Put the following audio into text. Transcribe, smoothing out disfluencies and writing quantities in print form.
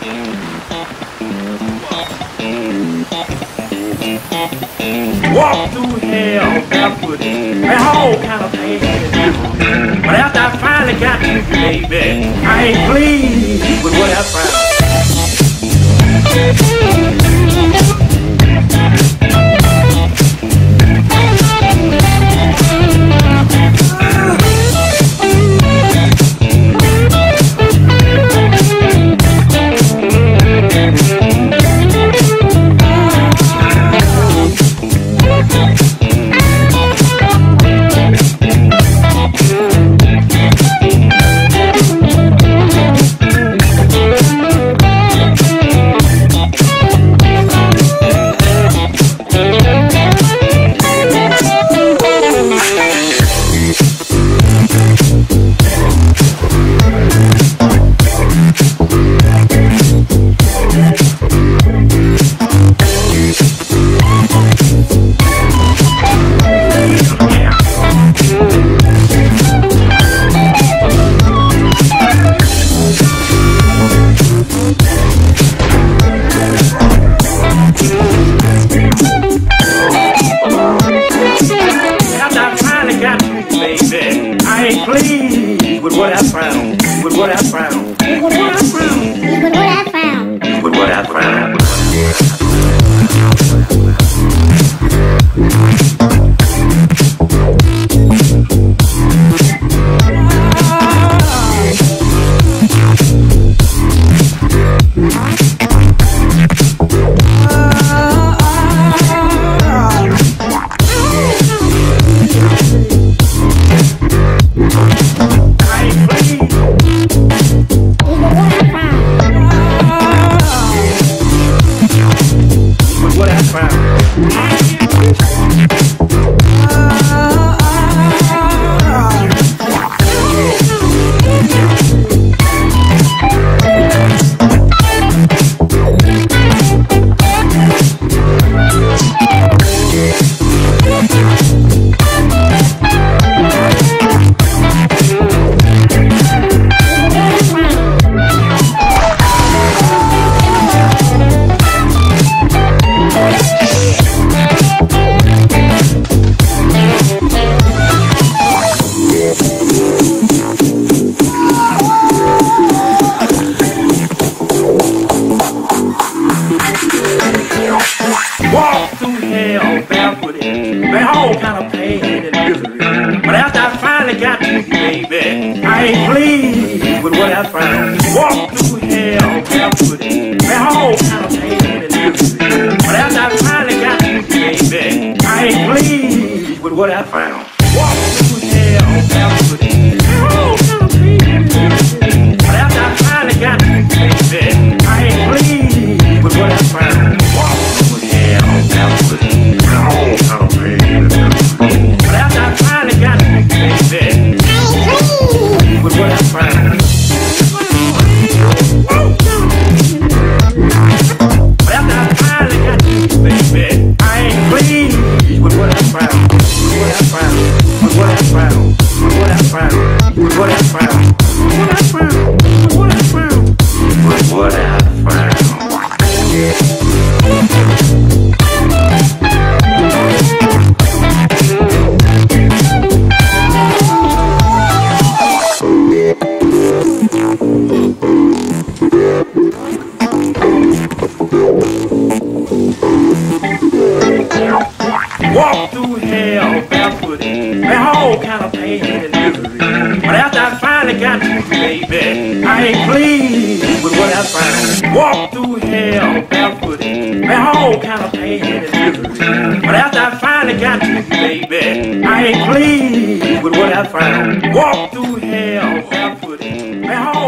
Walk through hell barefoot, man, all kind of pain and misery. But after I finally got to you, baby, I ain't pleased with what I found. Pleased with what I found, with what I found, with what I found, with what I found, with what I found. Walk through hell barefooted, man, all kind of pain and misery. But after I finally got to you, baby, I ain't pleased with what I found. Walk through hell barefooted, man, all kind of pain and misery. But after I finally got to you, baby, I ain't pleased with what I found. Walk through hell barefooted, man, all kind of pain and misery. But after I finally got to you, baby, I ain't pleased with what I found. Walk through hell barefooted, man, all kind of pain and misery. But after I finally got to you, baby, with what I found. But after I finally got to you, baby, I ain't pleased with what I found. With what I found. With what I found. With what I found. With what I found. With what I found. With what I found. With what I found. Walk through hell barefooted, man, all kind of pain and misery. But after I finally got to you, baby, I ain't pleased with what I found. Walk through hell barefooted, man, all kind of pain and misery. But after I finally got to you, baby, I ain't pleased with what I found. Walk through hell barefooted, man,